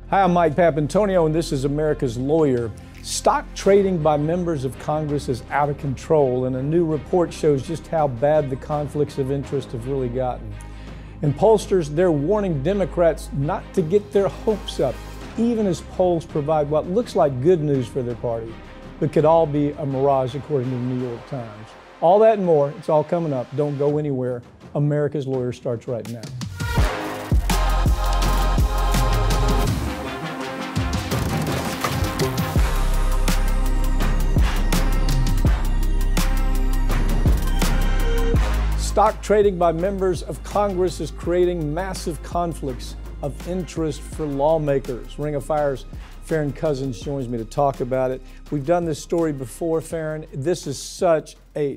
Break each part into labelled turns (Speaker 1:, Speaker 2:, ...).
Speaker 1: Hi, I'm Mike Papantonio, and this is America's Lawyer. Stock trading by members of Congress is out of control, and a new report shows just how bad the conflicts of interest have really gotten. And pollsters, they're warning Democrats not to get their hopes up, even as polls provide what looks like good news for their party, but could all be a mirage, according to the New York Times. All that and more, it's all coming up. Don't go anywhere. America's Lawyer starts right now. Stock trading by members of Congress is creating massive conflicts of interest for lawmakers. Ring of Fire's Farron Cousins joins me to talk about it. We've done this story before, Farron. This is such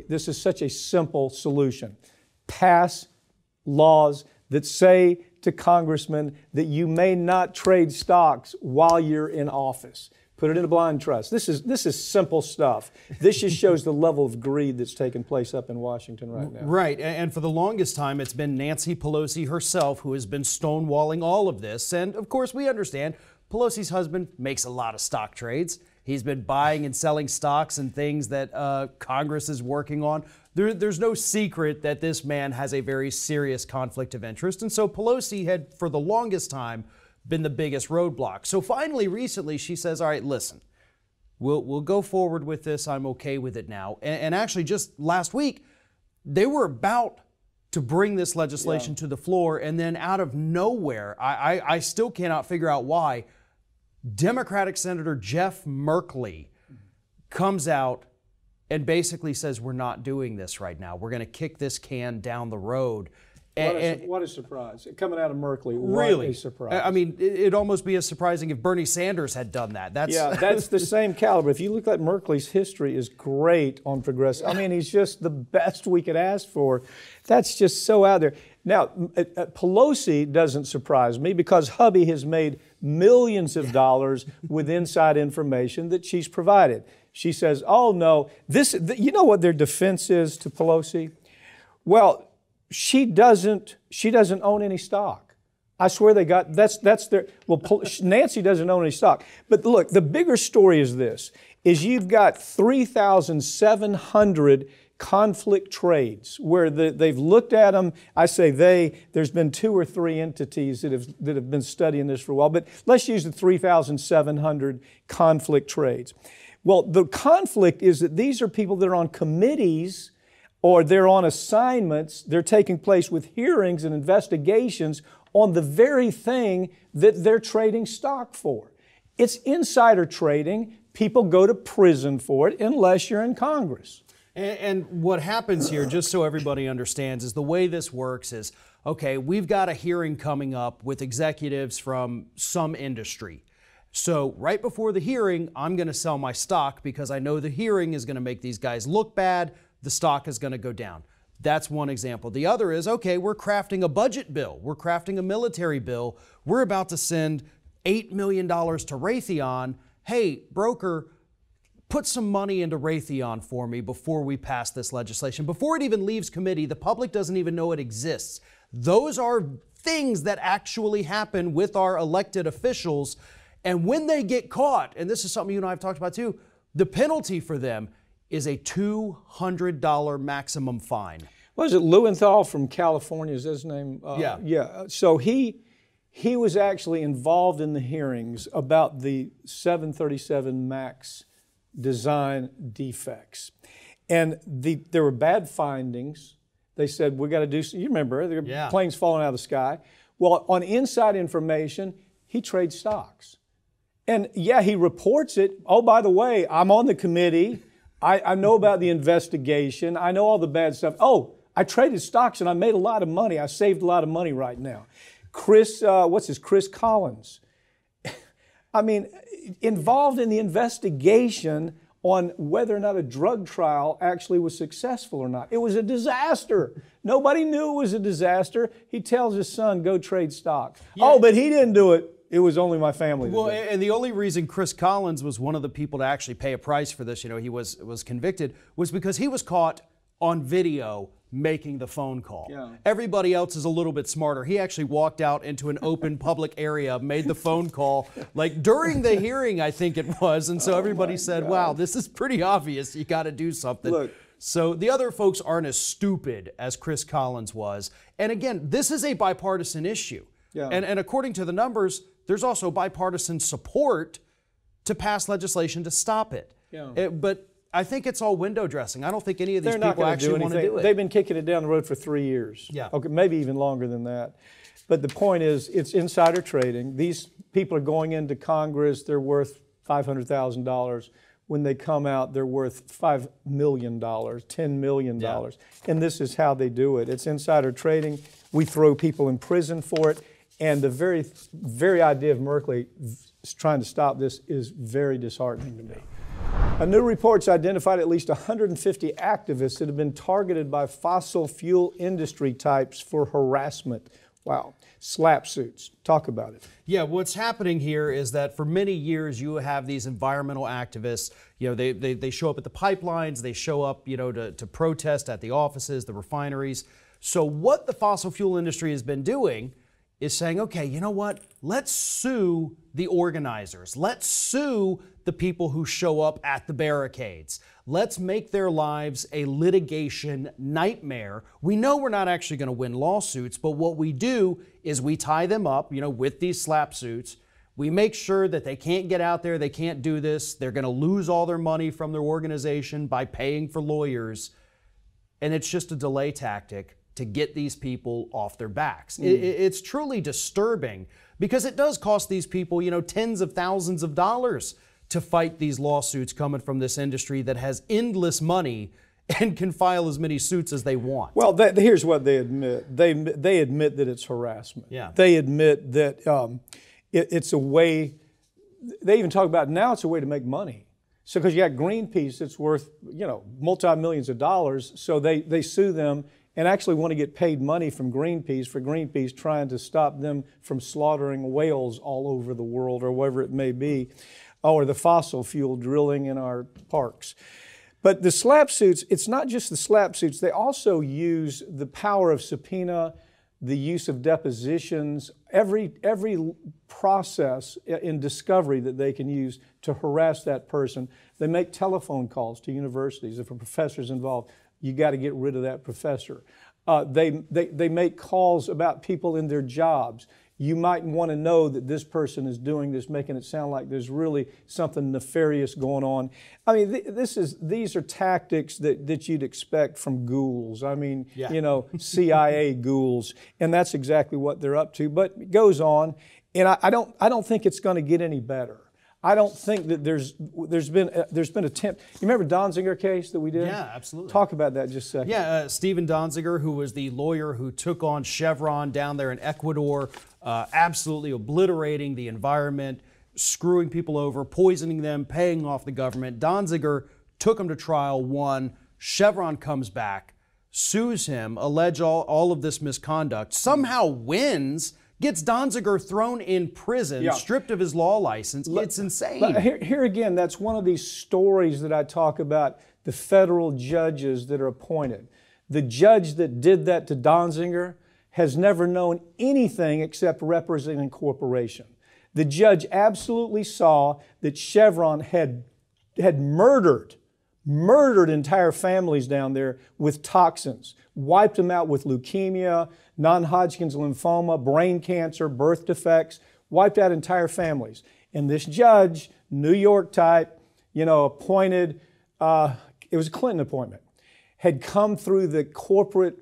Speaker 1: a simple solution. Pass laws that say to congressmen that you may not trade stocks while you're in office. Put it in a blind trust. This is simple stuff. This just shows the level of greed that's taking place up in Washington right now.
Speaker 2: Right, and for the longest time, it's been Nancy Pelosi herself who has been stonewalling all of this. And of course, we understand Pelosi's husband makes a lot of stock trades. He's been buying and selling stocks and things that Congress is working on. There's no secret that this man has a very serious conflict of interest. And so Pelosi had, for the longest time, been the biggest roadblock. So finally, recently, she says, all right, listen, we'll go forward with this. I'm okay with it now. And actually, just last week, they were about to bring this legislation to the floor. And then out of nowhere, I still cannot figure out why, Democratic Senator Jeff Merkley comes out and basically says, we're not doing this right now. We're going to kick this can down the road.
Speaker 1: What a surprise. Coming out of Merkley,
Speaker 2: really,
Speaker 1: what a surprise.
Speaker 2: I mean, it'd almost be as surprising if Bernie Sanders had done that.
Speaker 1: That's the same caliber. If you look at Merkley's history is great on progressive. I mean, he's just the best we could ask for. That's just so out there. Now, Pelosi doesn't surprise me because hubby has made millions of dollars with inside information that she's provided. She says, oh, no, you know what their defense is to Pelosi? Well, she doesn't own any stock. I swear that's their, well, Nancy doesn't own any stock. But look, the bigger story is this, is you've got 3,700 conflict trades where they've looked at them. I say there's been 2 or 3 entities that have been studying this for a while, but let's use the 3,700 conflict trades. Well, the conflict is that these are people that are on committees or they're on assignments, they're taking place with hearings and investigations on the very thing that they're trading stock for. It's insider trading. People go to prison for it unless you're in Congress.
Speaker 2: And what happens here, just so everybody understands, is the way this works is, okay, we've got a hearing coming up with executives from some industry. So right before the hearing, I'm going to sell my stock because I know the hearing is going to make these guys look bad. The stock is going to go down. That's one example. The other is, okay, we're crafting a budget bill. We're crafting a military bill. We're about to send $8 million to Raytheon. Hey, broker, put some money into Raytheon for me before we pass this legislation. Before it even leaves committee, the public doesn't even know it exists. Those are things that actually happen with our elected officials. And when they get caught, and this is something you and I have talked about too, the penalty for them is a $200 maximum fine.
Speaker 1: Was it Lewenthal from California? Is his name? Yeah. So he was actually involved in the hearings about the 737 MAX design defects. And there were bad findings. They said, we got to do, you remember, there were planes falling out of the sky. Well, on inside information, he trades stocks. And yeah, he reports it. Oh, by the way, I'm on the committee. I know about the investigation. I know all the bad stuff. Oh, I traded stocks and I made a lot of money. I saved a lot of money right now. Chris Collins. I mean, involved in the investigation on whether or not a drug trial actually was successful or not. It was a disaster. Nobody knew it was a disaster. He tells his son, go trade stocks. Yeah. Oh, but he didn't do it. It was only my family that did.
Speaker 2: And the only reason Chris Collins was one of the people to actually pay a price for this, he was convicted, was because he was caught on video making the phone call.
Speaker 1: Yeah.
Speaker 2: Everybody else is a little bit smarter. He actually walked out into an open public area, made the phone call, like during the hearing, I think it was. And so everybody said, wow, this is pretty obvious. You got to do something.
Speaker 1: Look.
Speaker 2: So the other folks aren't as stupid as Chris Collins was. And again, this is a bipartisan issue.
Speaker 1: Yeah.
Speaker 2: And according to the numbers, there's also bipartisan support to pass legislation to stop it.
Speaker 1: Yeah.
Speaker 2: But I think it's all window dressing. I don't think any of these people actually want to do it.
Speaker 1: They've been kicking it down the road for 3 years.
Speaker 2: Yeah.
Speaker 1: Okay, maybe even longer than that. But the point is, it's insider trading. These people are going into Congress. They're worth $500,000. When they come out, they're worth $5 million, $10 million. Yeah. And this is how they do it. It's insider trading. We throw people in prison for it. And the very idea of Merkley trying to stop this is very disheartening to me. A new report's identified at least 150 activists that have been targeted by fossil fuel industry types for harassment. Wow. Slap suits. Talk about it.
Speaker 2: Yeah, what's happening here is that for many years you have these environmental activists, they show up at the pipelines, they show up, to protest at the offices, the refineries. So what the fossil fuel industry has been doing is saying, okay, you know what? Let's sue the organizers. Let's sue the people who show up at the barricades. Let's make their lives a litigation nightmare. We know we're not actually going to win lawsuits, but what we do is we tie them up, with these slap suits. We make sure that they can't get out there, they can't do this. They're going to lose all their money from their organization by paying for lawyers. And it's just a delay tactic to get these people off their backs. It's truly disturbing because it does cost these people, tens of thousands of dollars to fight these lawsuits coming from this industry that has endless money and can file as many suits as they want.
Speaker 1: Well, here's what they admit. They admit that it's harassment.
Speaker 2: Yeah.
Speaker 1: They admit that it's a way, they even talk about now it's a way to make money. So because you got Greenpeace that's worth, multi-millions of dollars, so they sue them and actually want to get paid money from Greenpeace for Greenpeace trying to stop them from slaughtering whales all over the world or wherever it may be, or the fossil fuel drilling in our parks. But the slap suits, it's not just the slap suits, they also use the power of subpoena, the use of depositions, every process in discovery that they can use to harass that person. They make telephone calls to universities. If a professor's involved, you got to get rid of that professor. They make calls about people in their jobs. You might want to know that this person is doing this, making it sound like there's really something nefarious going on. I mean, these are tactics that you'd expect from ghouls. I mean, CIA ghouls, and that's exactly what they're up to. But it goes on, and I don't think it's going to get any better. I don't think that there's been attempt. You remember Donziger case that we did?
Speaker 2: Yeah, absolutely.
Speaker 1: Talk about that just a second.
Speaker 2: Yeah, Stephen Donziger, who was the lawyer who took on Chevron down there in Ecuador, absolutely obliterating the environment, screwing people over, poisoning them, paying off the government. Donziger took him to trial, won. Chevron comes back, sues him, allege all of this misconduct, somehow wins, gets Donziger thrown in prison, stripped of his law license. It's insane.
Speaker 1: Here again, that's one of these stories that I talk about, the federal judges that are appointed. The judge that did that to Donziger has never known anything except representing corporation. The judge absolutely saw that Chevron had murdered entire families down there with toxins, wiped them out with leukemia, non-Hodgkin's lymphoma, brain cancer, birth defects, wiped out entire families. And this judge, New York type, appointed, it was a Clinton appointment, had come through the corporate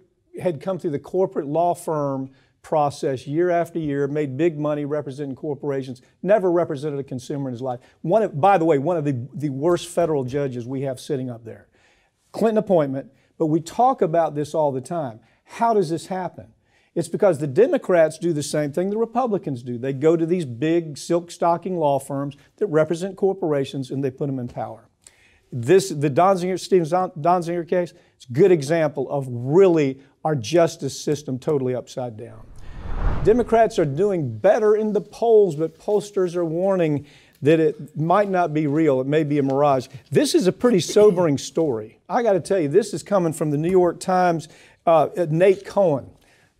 Speaker 1: law firm process year after year, made big money representing corporations, never represented a consumer in his life. By the way, one of the worst federal judges we have sitting up there. Clinton appointment, but we talk about this all the time. How does this happen? It's because the Democrats do the same thing the Republicans do. They go to these big silk-stocking law firms that represent corporations and they put them in power. The Stephen Donziger case, it's a good example of really our justice system totally upside down. Democrats are doing better in the polls, but pollsters are warning that it might not be real. It may be a mirage. This is a pretty sobering story. I got to tell you, this is coming from the New York Times. Nate Cohen.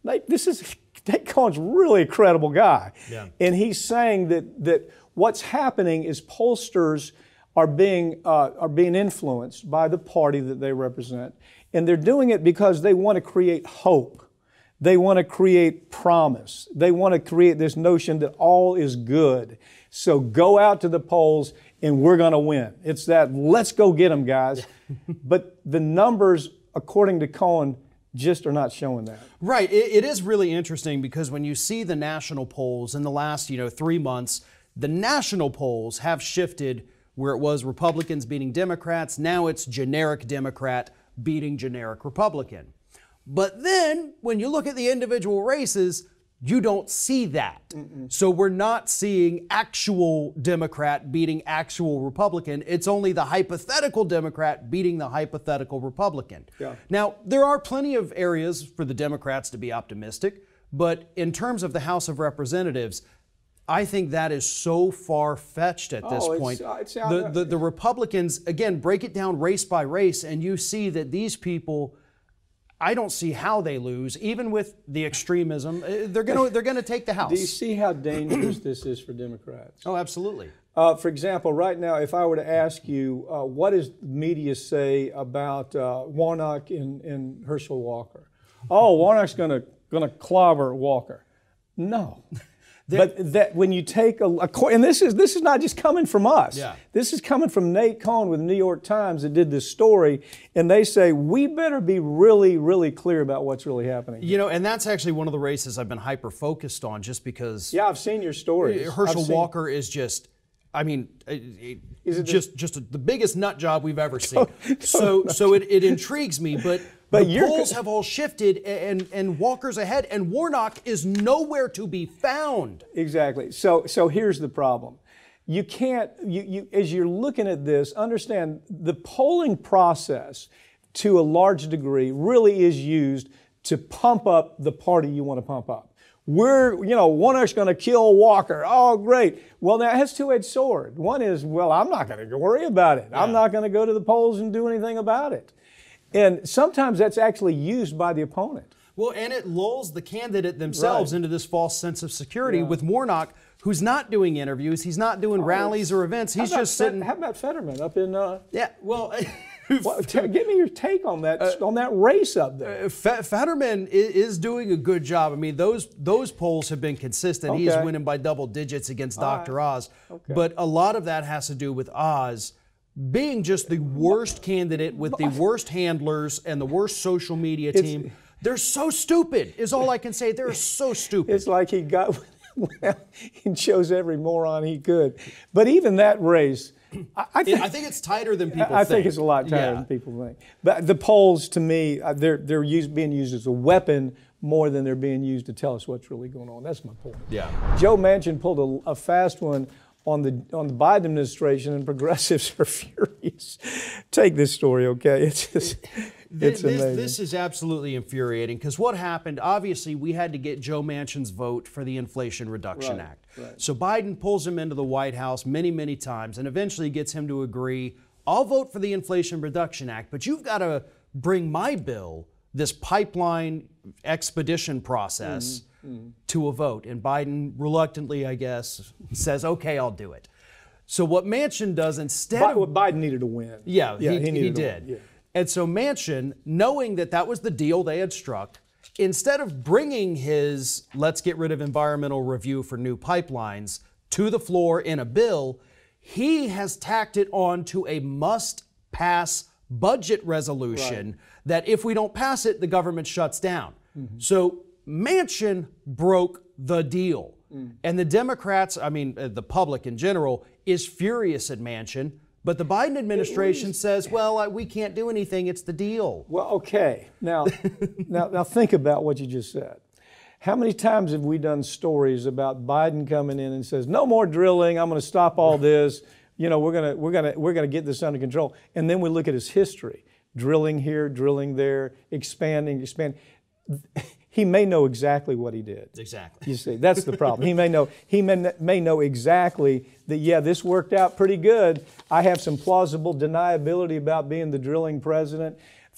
Speaker 1: Nate Cohen's really a credible guy.
Speaker 2: Yeah.
Speaker 1: And he's saying that what's happening is pollsters are being influenced by the party that they represent. And they're doing it because they want to create hope. They want to create promise. They want to create this notion that all is good. So go out to the polls and we're going to win. It's that, let's go get them, guys. But the numbers, according to Cohen, just are not showing that.
Speaker 2: Right. It is really interesting because when you see the national polls in the last 3 months, the national polls have shifted where it was Republicans beating Democrats. Now it's generic Democrat beating generic Republican. But then when you look at the individual races, you don't see that. So we're not seeing actual Democrat beating actual Republican. It's only the hypothetical Democrat beating the hypothetical Republican.
Speaker 1: Yeah.
Speaker 2: Now, there are plenty of areas for the Democrats to be optimistic, but in terms of the House of Representatives, I think that is so far-fetched at this point. The Republicans, again, break it down race by race, and you see that these people, I don't see how they lose, even with the extremism. They're gonna take the House.
Speaker 1: Do you see how dangerous this is for Democrats?
Speaker 2: Oh, absolutely.
Speaker 1: For example, right now, if I were to ask you, what does the media say about Warnock and Herschel Walker? Oh, Warnock's gonna clobber Walker. No. But that when you take and this is not just coming from us.
Speaker 2: Yeah.
Speaker 1: This is coming from Nate Cohen with the New York Times that did this story, and they say we better be really, really clear about what's really happening.
Speaker 2: And that's actually one of the races I've been hyper focused on, just because.
Speaker 1: Yeah, I've seen your stories.
Speaker 2: Herschel Walker is just. I mean, just the biggest nut job we've ever seen. So it intrigues me, but the polls have all shifted, and Walker's ahead, and Warnock is nowhere to be found.
Speaker 1: Exactly. So here's the problem. You can't, as you're looking at this, understand the polling process to a large degree really is used to pump up the party you want to pump up. Warnock's going to kill Walker. Oh, great. Well, that has a two-edged sword. One is, well, I'm not going to worry about it. Yeah. I'm not going to go to the polls and do anything about it. And sometimes that's actually used by the opponent.
Speaker 2: Well, and it lulls the candidate themselves into this false sense of security with Warnock, who's not doing interviews. He's not doing rallies or events. He's just sitting.
Speaker 1: How about Fetterman up in...
Speaker 2: Yeah, well...
Speaker 1: Give me your take on that race up there.
Speaker 2: Fetterman is doing a good job. I mean, those polls have been consistent.
Speaker 1: Okay.
Speaker 2: He's winning by double digits against Dr. Oz.
Speaker 1: Okay.
Speaker 2: But a lot of that has to do with Oz being just the worst candidate with the worst handlers and the worst social media team. They're so stupid, is all I can say. They're so stupid.
Speaker 1: It's like he chose every moron he could. But even that race... I
Speaker 2: think it's tighter than people think.
Speaker 1: I think it's a lot tighter than people think. But the polls, to me, they're being used as a weapon more than they're being used to tell us what's really going on. That's my point.
Speaker 2: Yeah.
Speaker 1: Joe Manchin pulled a fast one on the Biden administration, and progressives are furious. Take this story, okay? It's amazing.
Speaker 2: This is absolutely infuriating because what happened, obviously, we had to get Joe Manchin's vote for the Inflation Reduction Act.
Speaker 1: Right.
Speaker 2: So Biden pulls him into the White House many, many times and eventually gets him to agree, I'll vote for the Inflation Reduction Act, but you've got to bring my bill, this pipeline expedition process, to a vote. And Biden reluctantly, I guess, says, okay, I'll do it. So what Manchin does instead
Speaker 1: Biden needed to win.
Speaker 2: Yeah, he did.
Speaker 1: Yeah.
Speaker 2: And so Manchin, knowing that was the deal they had struck, instead of bringing his let's get rid of environmental review for new pipelines to the floor in a bill, he has tacked it on to a must-pass budget resolution that if we don't pass it, the government shuts down. So Manchin broke the deal. And the Democrats, the public in general, is furious at Manchin. But the Biden administration says, well, we can't do anything. It's the deal.
Speaker 1: Well, okay. Now think about what you just said. How many times have we done stories about Biden coming in and says, no more drilling. I'm going to stop all this. We're going to get this under control. And then we look at his history. Drilling here, drilling there, expanding. He may know exactly what he did.
Speaker 2: Exactly.
Speaker 1: You see, that's the problem. He may know exactly that, this worked out pretty good. I have some plausible deniability about being the drilling president.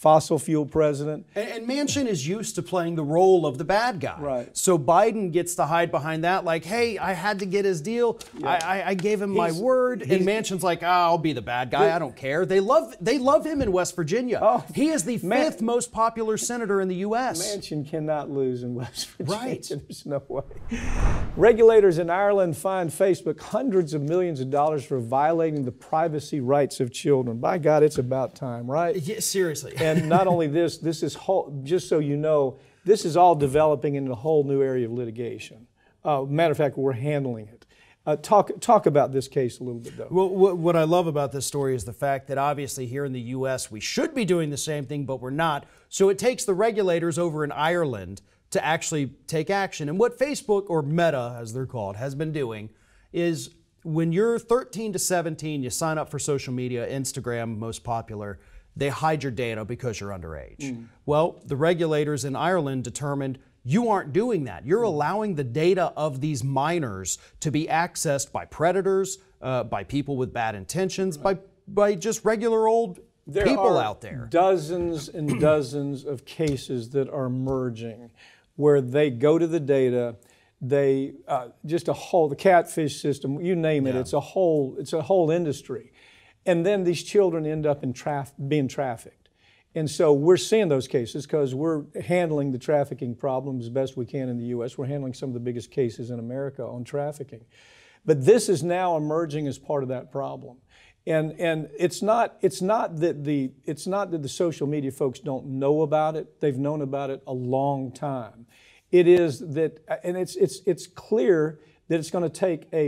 Speaker 1: fossil fuel president.
Speaker 2: And Manchin is used to playing the role of the bad guy.
Speaker 1: Right.
Speaker 2: So Biden gets to hide behind that, like, hey, I had to get his deal. Yeah. I gave him my word. And Manchin's like, I'll be the bad guy. I don't care. They love him in West Virginia. Oh, he is the fifth most popular senator in the U.S.
Speaker 1: Manchin cannot lose in West Virginia.
Speaker 2: Right.
Speaker 1: There's no way. Regulators in Ireland fined Facebook hundreds of millions of dollars for violating the privacy rights of children. By God, it's about time, right?
Speaker 2: Yeah, seriously.
Speaker 1: And not only this is just so you know, this is all developing into a whole new area of litigation. Matter of fact, we're handling it. Talk about this case a little bit, though.
Speaker 2: Well, what I love about this story is the fact that obviously here in the U.S. we should be doing the same thing, but we're not. So it takes the regulators over in Ireland to actually take action. And what Facebook, or Meta as they're called, has been doing is when you're 13 to 17, you sign up for social media, Instagram most popular, they hide your data because you're underage. Well, the regulators in Ireland determined you aren't doing that. You're allowing the data of these minors to be accessed by predators, by people with bad intentions, by just regular old people out there.
Speaker 1: Dozens and dozens of cases that are emerging where they go to the data, they the catfish system, you name it, it's a whole industry. And then these children end up in being trafficked. And so we're seeing those cases because we're handling the trafficking problem as best we can in the U.S. We're handling some of the biggest cases in America on trafficking. But this is now emerging as part of that problem. And it's not that the social media folks don't know about it. They've known about it a long time. It is that, and it's clear that it's going to take a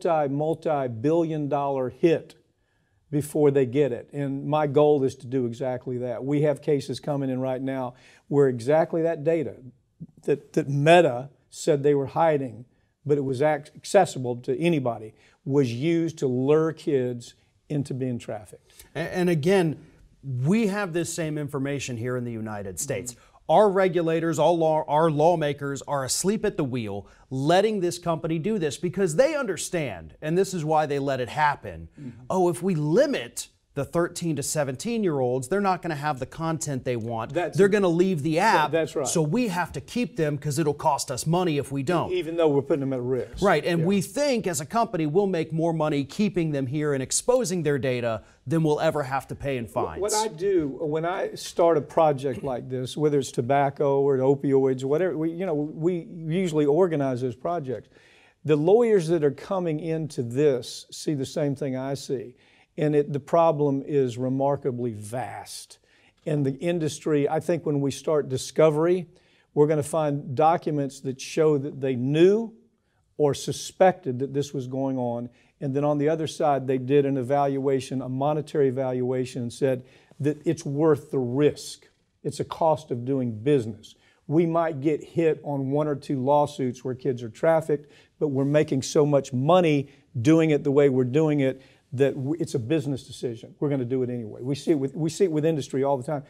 Speaker 1: multi-billion-dollar hit before they get it. And my goal is to do exactly that. We have cases coming in right now where exactly that data that Meta said they were hiding, but it was accessible to anybody, was used to lure kids into being trafficked.
Speaker 2: And again, we have this same information here in the United States. Our regulators, our lawmakers are asleep at the wheel, letting this company do this because they understand, and this is why they let it happen. Oh, if we limit the 13 to 17-year-olds, they're not going to have the content they want. They're going to leave the app.
Speaker 1: That's right.
Speaker 2: So we have to keep them because it'll cost us money if we don't.
Speaker 1: Even though we're putting them at risk.
Speaker 2: Right, and we think as a company we'll make more money keeping them here and exposing their data than we'll ever have to pay in fines.
Speaker 1: What I do when I start a project like this, whether it's tobacco or opioids or whatever, we usually organize those projects. The lawyers that are coming into this see the same thing I see. And the problem is remarkably vast. And the industry, I think when we start discovery, we're going to find documents that show that they knew or suspected that this was going on. And then on the other side, they did an evaluation, a monetary evaluation, and said that it's worth the risk. It's a cost of doing business. We might get hit on 1 or 2 lawsuits where kids are trafficked, but we're making so much money doing it the way we're doing it that it's a business decision. We're going to do it anyway. We see it with industry all the time.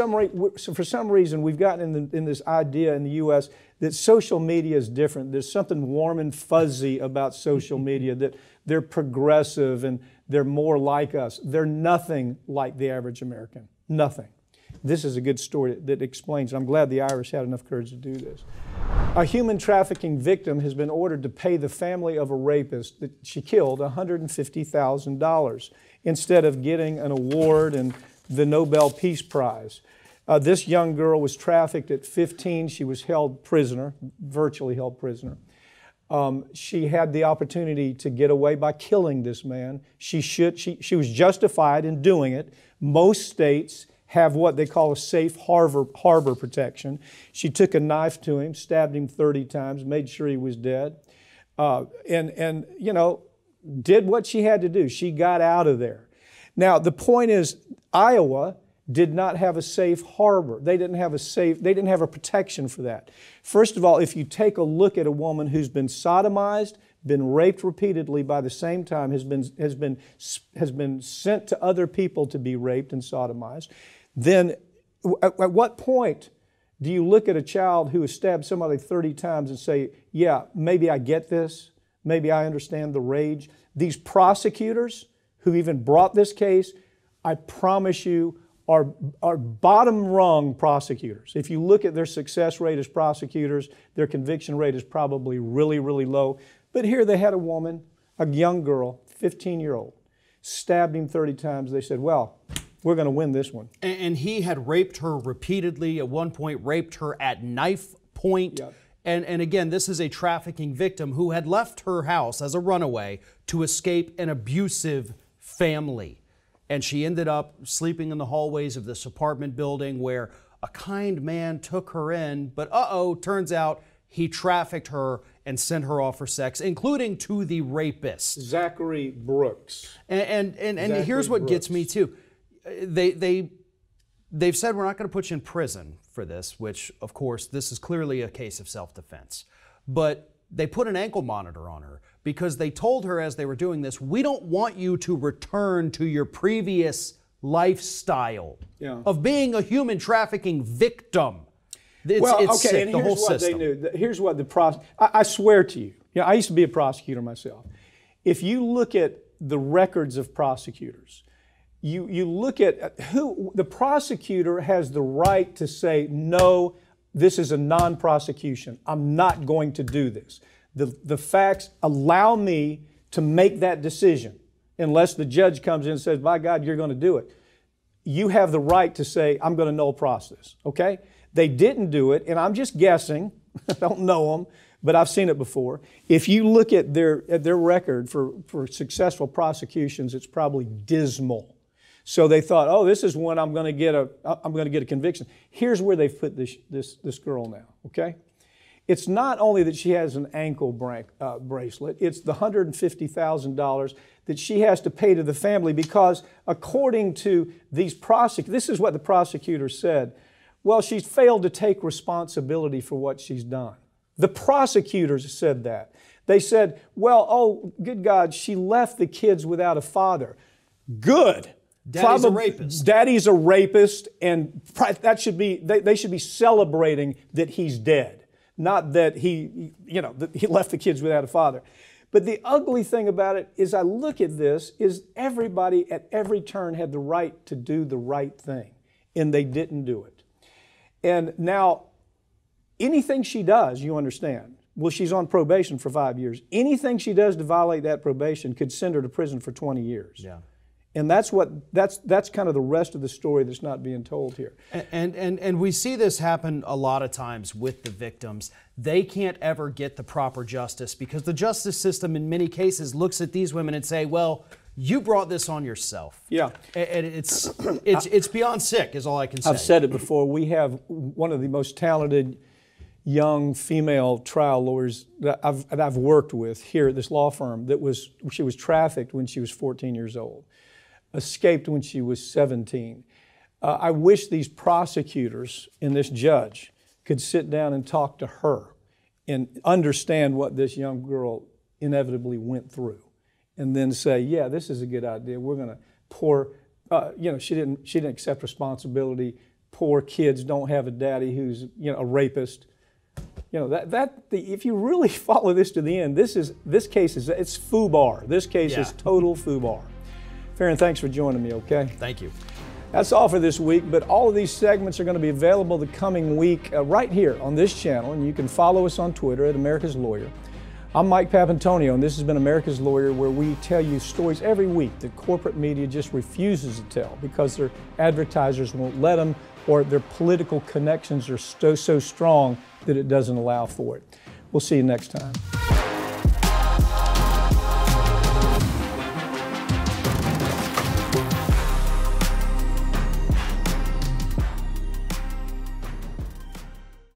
Speaker 1: For some reason, we've gotten in this idea in the U.S. that social media is different. There's something warm and fuzzy about social media, that they're progressive and they're more like us. They're nothing like the average American. Nothing. This is a good story that explains it. I'm glad the Irish had enough courage to do this. A human trafficking victim has been ordered to pay the family of a rapist that she killed $150,000 instead of getting an award and the Nobel Peace Prize. This young girl was trafficked at 15. She was held prisoner, virtually held prisoner. She had the opportunity to get away by killing this man. She was justified in doing it. Most states have what they call a safe harbor protection. She took a knife to him, stabbed him 30 times, made sure he was dead, and did what she had to do. She got out of there. Now, the point is, Iowa did not have a safe harbor. They didn't have a protection for that. First of all, if you take a look at a woman who's been sodomized, been raped repeatedly by the same time, has been sent to other people to be raped and sodomized, then at what point do you look at a child who has stabbed somebody 30 times and say, yeah, maybe I get this, maybe I understand the rage? These prosecutors who even brought this case, I promise you, are bottom rung prosecutors. If you look at their success rate as prosecutors, their conviction rate is probably really, really low. But here they had a woman, a young girl, 15-year-old, stabbed him 30 times. They said, well, we're going to win this one.
Speaker 2: And he had raped her repeatedly, at one point raped her at knife point.
Speaker 1: Yep.
Speaker 2: And again, this is a trafficking victim who had left her house as a runaway to escape an abusive family. And she ended up sleeping in the hallways of this apartment building where a kind man took her in, but turns out he trafficked her and sent her off for sex, including to the rapist.
Speaker 1: Zachary Brooks.
Speaker 2: And here's what gets me too. They've said we're not going to put you in prison for this, which of course this is clearly a case of self-defense. But they put an ankle monitor on her because they told her as they were doing this, we don't want you to return to your previous lifestyle of being a human trafficking victim. It's sick,
Speaker 1: and
Speaker 2: the whole
Speaker 1: here's what
Speaker 2: system.
Speaker 1: they knew. Here's what I swear to you, I used to be a prosecutor myself. If you look at the records of prosecutors, you look at who the prosecutor has the right to say, no, this is a non-prosecution. I'm not going to do this. The facts allow me to make that decision unless the judge comes in and says, by God, you're going to do it. You have the right to say, I'm going to null process, okay? They didn't do it, and I'm just guessing. I don't know them, but I've seen it before. If you look at their record for successful prosecutions, it's probably dismal. So they thought, oh, this is when I'm going to get a conviction. Here's where they've put this girl now, okay? It's not only that she has an ankle bracelet, it's the $150,000 that she has to pay to the family because according to these prosecutors, this is what the prosecutor said, well, she's failed to take responsibility for what she's done. The prosecutors said that. They said, well, oh, good God, she left the kids without a father. Good.
Speaker 2: Daddy's a rapist.
Speaker 1: Daddy's a rapist, and that should be, they should be celebrating that he's dead, not that that he left the kids without a father. But the ugly thing about it is I look at this, is everybody at every turn had the right to do the right thing, and they didn't do it. And now, anything she does, you understand, well, she's on probation for 5 years. Anything she does to violate that probation could send her to prison for 20 years.
Speaker 2: Yeah.
Speaker 1: And that's kind of the rest of the story that's not being told here.
Speaker 2: And we see this happen a lot of times with the victims. They can't ever get the proper justice because the justice system in many cases looks at these women and say, well, you brought this on yourself.
Speaker 1: Yeah.
Speaker 2: And it's beyond sick is all I can say.
Speaker 1: I've said it before. We have one of the most talented young female trial lawyers that I've worked with here at this law firm she was trafficked when she was 14 years old. Escaped when she was 17. I wish these prosecutors and this judge could sit down and talk to her and understand what this young girl inevitably went through and then say, yeah, this is a good idea. We're going to pour, she didn't accept responsibility. Poor kids don't have a daddy who's, a rapist. If you really follow this to the end, it's FUBAR. This case is total FUBAR. Farron, thanks for joining me, okay?
Speaker 2: Thank you.
Speaker 1: That's all for this week, but all of these segments are going to be available the coming week right here on this channel, and you can follow us on Twitter at America's Lawyer. I'm Mike Papantonio, and this has been America's Lawyer, where we tell you stories every week that corporate media just refuses to tell because their advertisers won't let them or their political connections are so strong that it doesn't allow for it. We'll see you next time.